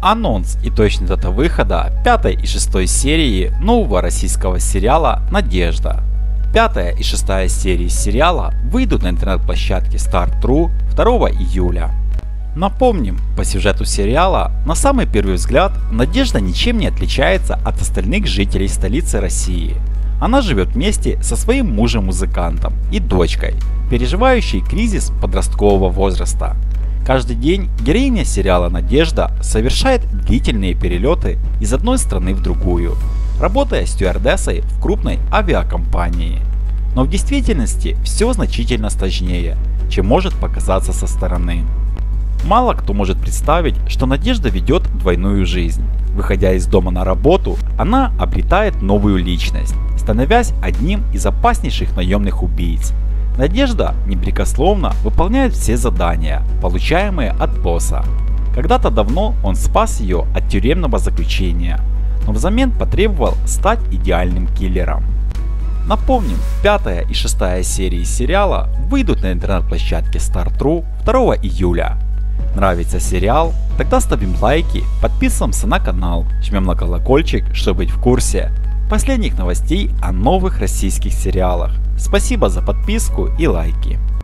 Анонс и точная дата выхода 5 и 6 серии нового российского сериала «Надежда». 5 и 6 серии сериала выйдут на интернет-площадке Start.ru 2 июля. Напомним, по сюжету сериала, на самый первый взгляд, Надежда ничем не отличается от остальных жителей столицы России. Она живет вместе со своим мужем-музыкантом и дочкой, переживающей кризис подросткового возраста. Каждый день героиня сериала «Надежда» совершает длительные перелеты из одной страны в другую, работая стюардессой в крупной авиакомпании. Но в действительности все значительно сложнее, чем может показаться со стороны. Мало кто может представить, что Надежда ведет двойную жизнь. Выходя из дома на работу, она обретает новую личность, становясь одним из опаснейших наемных убийц. Надежда беспрекословно выполняет все задания, получаемые от босса. Когда-то давно он спас ее от тюремного заключения, но взамен потребовал стать идеальным киллером. Напомним, 5 и 6 серии сериала выйдут на интернет-площадке Start.ru 2 июля. Нравится сериал? Тогда ставим лайки, подписываемся на канал, жмем на колокольчик, чтобы быть в курсе последних новостей о новых российских сериалах. Спасибо за подписку и лайки.